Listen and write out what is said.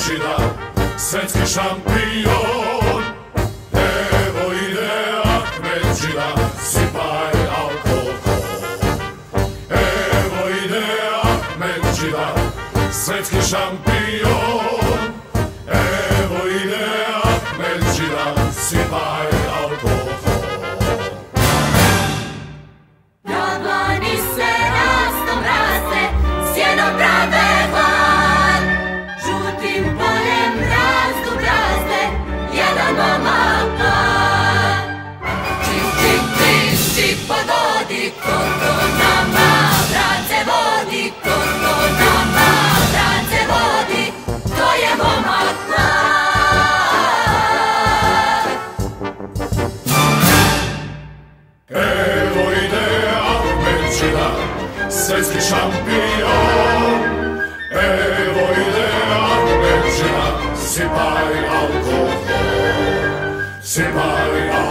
Ahmedžida, svetski šampion. Evo ide Ahmedžida, sipaj alkohol. Evo ide Ahmedžida, svetski šampion. Evo ide Ahmedžida, sipaj alkohol. Jablani se rastom raste, sjeno prave hlad. Žutim poljem rastu brazde, jedan momak mlad. Čik, čik, pliš, čik po vodi, ko to nama vrance vodi, ko to nama vrance vodi, to je momak mlad. Evo ide Ahmedžida, svetski šampion. Evo ide Ahmedžida, sipaj alkohol, sipaj alkohol.